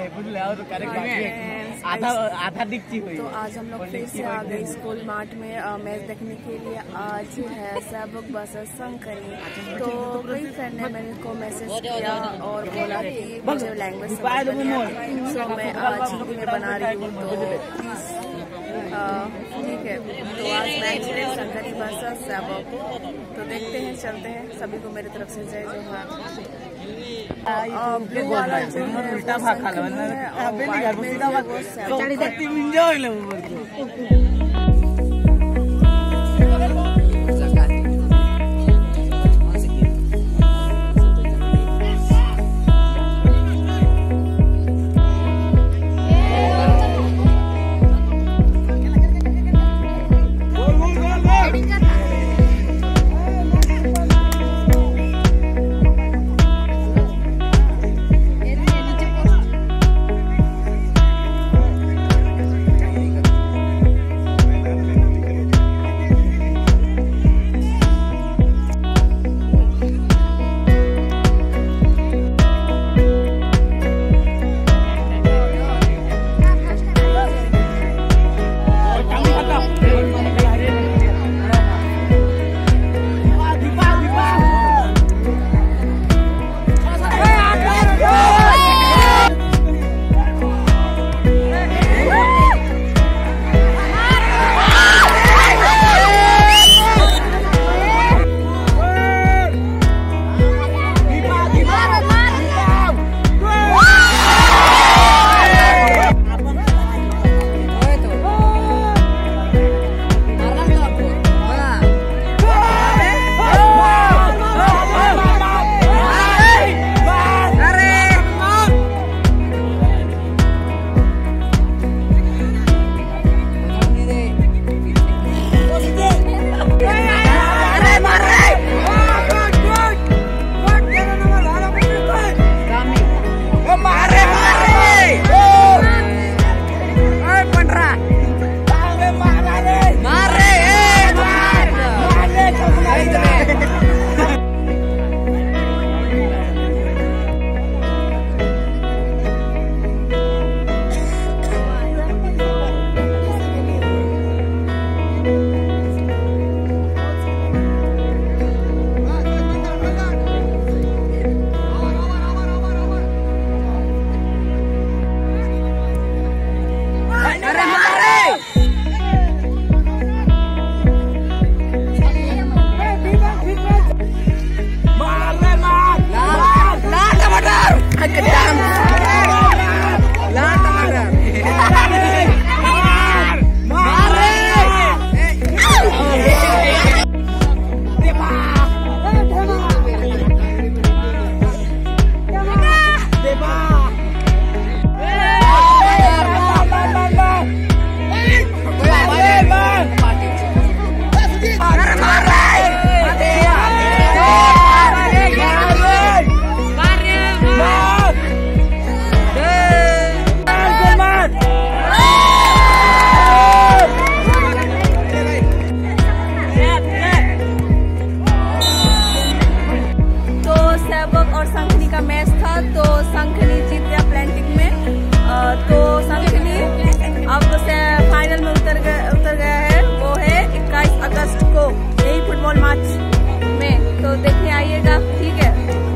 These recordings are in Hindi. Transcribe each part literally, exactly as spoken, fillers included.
आधा आधा दिखती हुई। तो आज हम लोग फिर से आ गए स्कूल मार्ट में मैच देखने के लिए। आज है सबक वर्सेस शंकरी। तो कई फ्रेंड ने मेरे को मैसेज किया और बोला कि मुझे लैंग्वेज समझ नहीं आती, सो मैं आज हिंदी में बना रही हूँ, तो प्लीज ठीक है। तो आज मैच है शंकरी वर्सेस सबक, तो देखते हैं, चलते हैं। सभी को मेरी तरफ से जय जोहार। ब्लू वाला जो है उल्टा भाग खा लो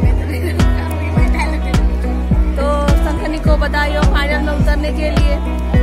फाइनल में उतरने के लिए।